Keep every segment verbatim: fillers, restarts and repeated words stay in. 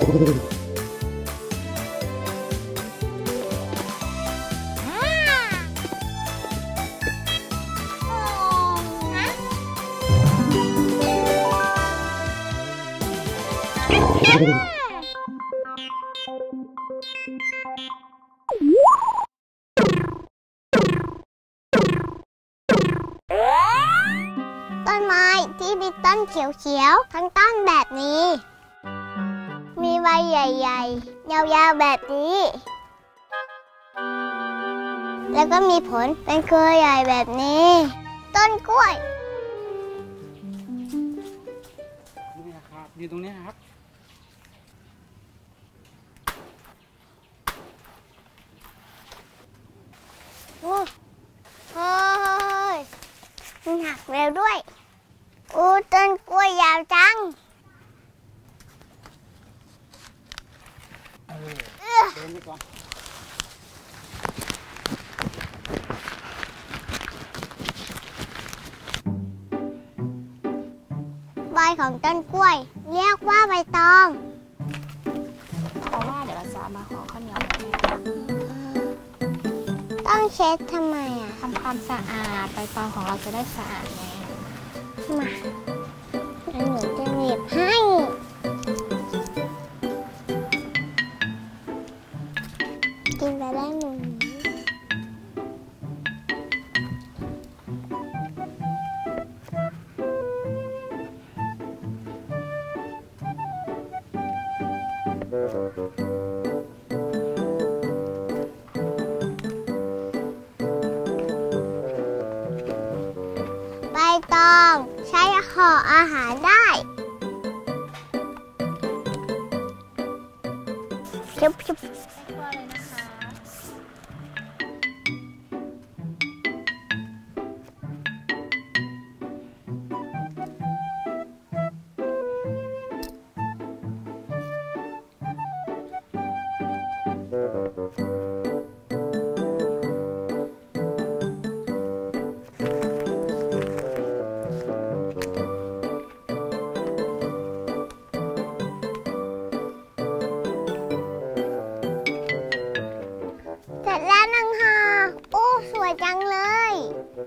ต้นไม้ที่มีต้นเขียวๆทั้งต้นแบบนี้มีใบใหญ่ๆยาวๆแบบนี้แล้วก็มีผลเป็นเครือใหญ่แบบนี้ต้นกล้วยนี่นะครับอยู่ตรงนี้นะครับโอ้เฮ้ยมันหักเร็วด้วยโอ้ต้นกล้วยยาวจังเออเดินไปก่อนใบของต้นกล้วยเรียกว่าใบตองเพราะว่าเดี๋ยวเราจะมาห่อข้าวเหนียวแบบนี้ต้องเช็ดทำไมอ่ะทำความสะอาดใบตองของเราจะได้สะอาดไงมาหนูจะหนีบให้กินไปได้หนึ่งใบตองใช้ห่ออาหารได้ชุบชุบคั่วเลยนะคะเสร็จแล้วนังห่อโอ้สวยจังเลย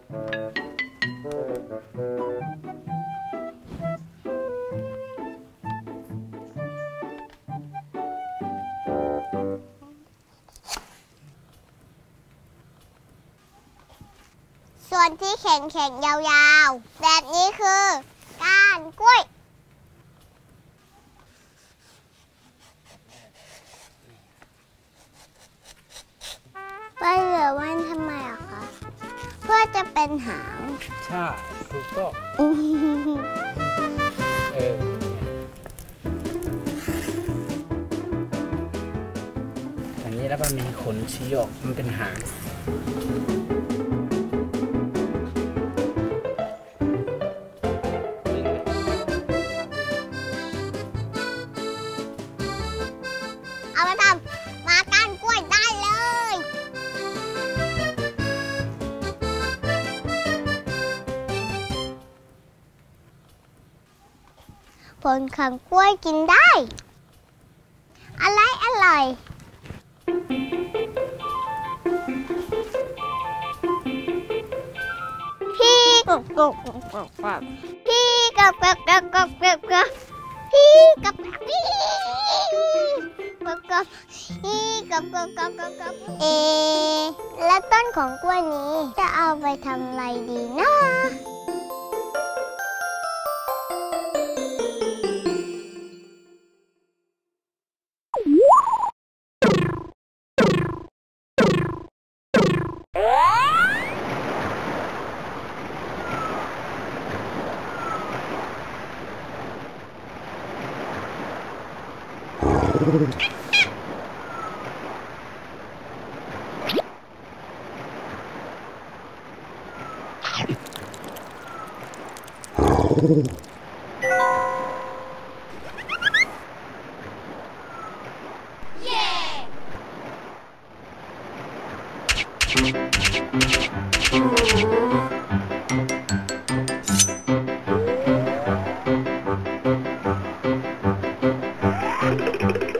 ส่วนที่แข็งๆยาวๆแบบนี้คือก้านกล้วยไปเหลือไว้ทำไมอ่ะคะเพื่อจะเป็นหางใช่ถูกต้องเอออย่างนี้แล้วมันมีขนชี้ออกมันเป็นหางเอามาทำมาก้านกล้วยได้เลยผลของกล้วยกินได้อะไรอร่อยพี่กบกบกบกบพี่กบกบกบกบกบกบพี่กบพี่กบกบพี่กบกบกบกบกบเอและต้นของกล้วยนี้จะเอาไปทำอะไรดีนะเ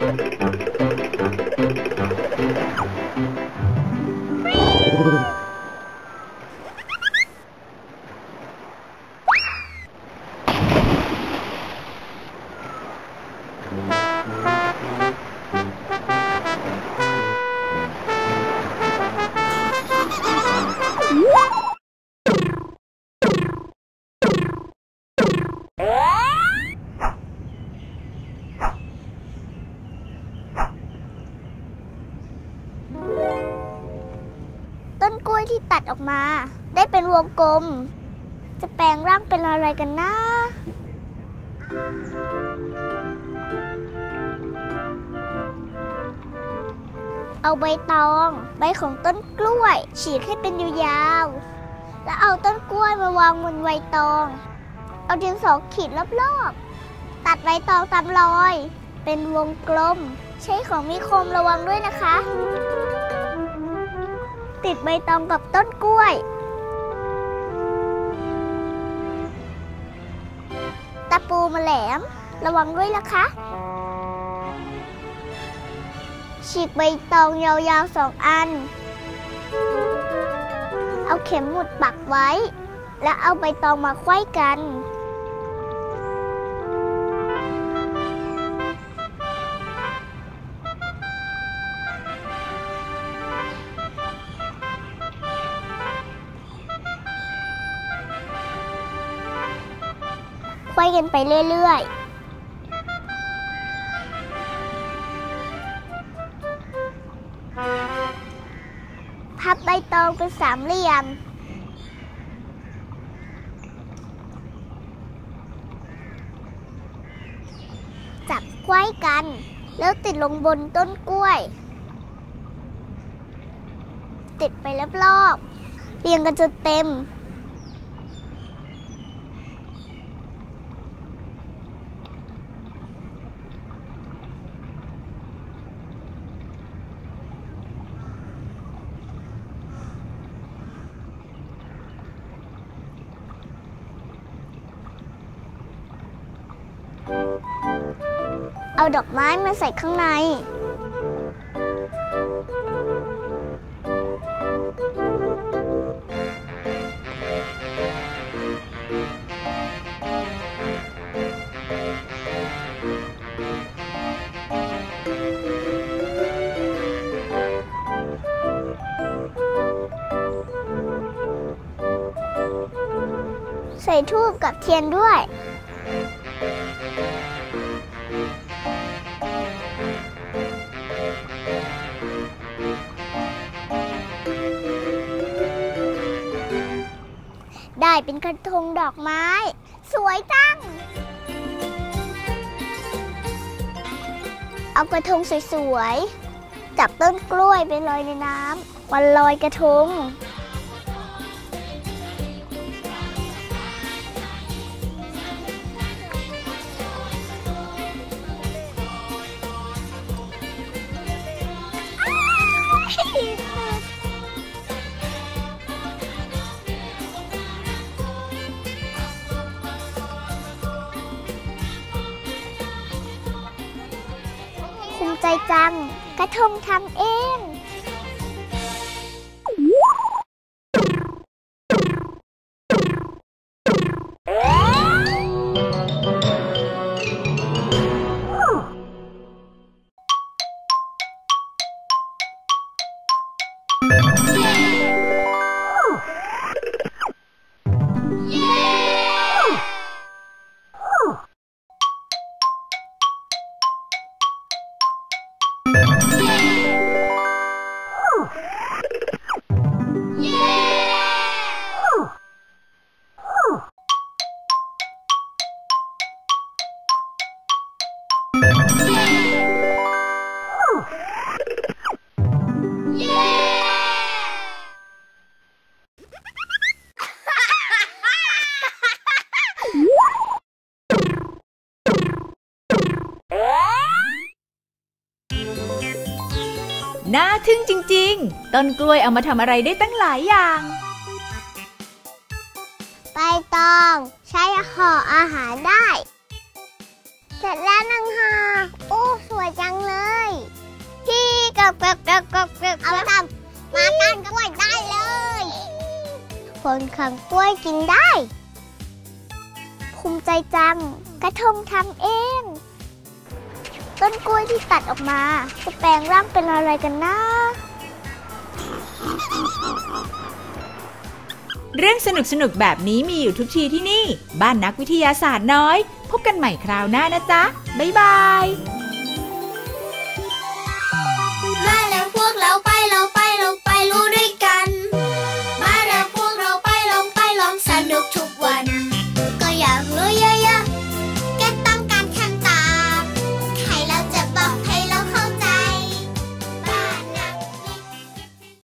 ที่ตัดออกมาได้เป็นวงกลมจะแปลงร่างเป็นอะไรกันนะเอาใบตองใบของต้นกล้วยฉีกให้เป็นยาวๆแล้วเอาต้นกล้วยมาวางบนใบตองเอาดินสอขีดรอบๆตัดใบตองตามรอยเป็นวงกลมใช้ของมีคมระวังด้วยนะคะติดใบตองกับต้นกล้วยตะปูมาแหลมระวังด้วยนะคะฉีกใบตองยาวๆสองอันเอาเข็มหมุดปักไว้แล้วเอาใบตองมาไขว้กันไขว้กันไปเรื่อยๆพับใบตองเป็นสามเหลี่ยมจับไขว้กันแล้วติดลงบนต้นกล้วยติดไปรอบๆเรียงกันจนเต็มเอาดอกไม้มาใส่ข้างในใส่ธูปกับเทียนด้วยได้เป็นกระทงดอกไม้สวยจังเอากระทงสวยๆจับต้นกล้วยไปลอยในน้ำวันลอยกระทงภูมิใจจังกระทงทำเองน่าทึ่งจริงๆต้นกล้วยเอามาทำอะไรได้ตั้งหลายอย่างใบตองใช้ห่ออาหารได้เสร็จแล้วนังฮาโอ้สวยจังเลยพี่กับกับกับกับกับเอาทำมาก้านกล้วยได้เลยคนขังกล้วยกินได้ภูมิใจจังกระทงทำเองต้นกล้วยที่ตัดออกมาจะแปลงร่างเป็นอะไรกันนะเรื่องสนุกๆแบบนี้มีอยู่ทุกทีที่นี่บ้านนักวิทยาศาสตร์น้อยพบกันใหม่คราวหน้านะจ๊ะบ๊ายบาย